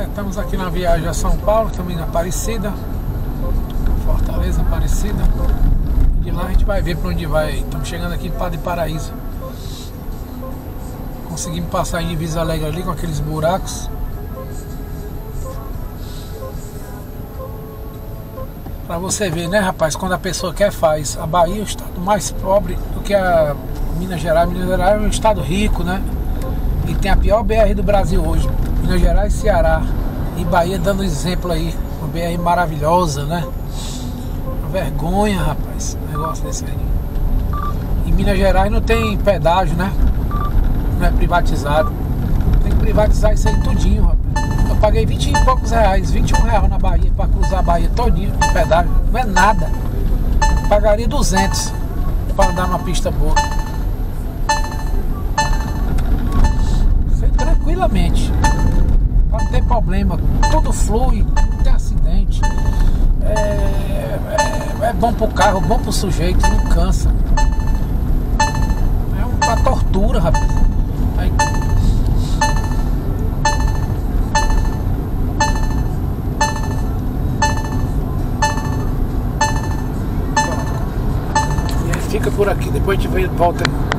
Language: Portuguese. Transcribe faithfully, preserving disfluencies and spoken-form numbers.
Estamos aqui na viagem a São Paulo, também na Aparecida, Fortaleza, Aparecida. De lá a gente vai ver para onde vai. Estamos chegando aqui em Padre Paraíso. Conseguimos passar em Divisa Alegre ali com aqueles buracos. Pra você ver, né, rapaz, quando a pessoa quer, faz. A Bahia é o estado mais pobre do que a Minas Gerais. Minas Gerais é um estado rico, né? E tem a pior B R do Brasil hoje. Minas Gerais e Ceará. E Bahia dando exemplo aí. Uma B R maravilhosa, né? Uma vergonha, rapaz, um negócio desse aí. E Minas Gerais não tem pedágio, né? Não é privatizado. Tem que privatizar isso aí tudinho, rapaz. Eu paguei vinte e poucos reais, vinte e um reais na Bahia pra cruzar a Bahia todinho de pedágio. Não é nada. Pagaria duzentos pra andar numa pista boa. Sei, tranquilamente. Pra não ter problema. Tudo flui, não tem acidente. É, é, é bom pro carro, bom pro sujeito, não cansa. É uma tortura, rapaz. Aí, fica por aqui, depois a gente volta.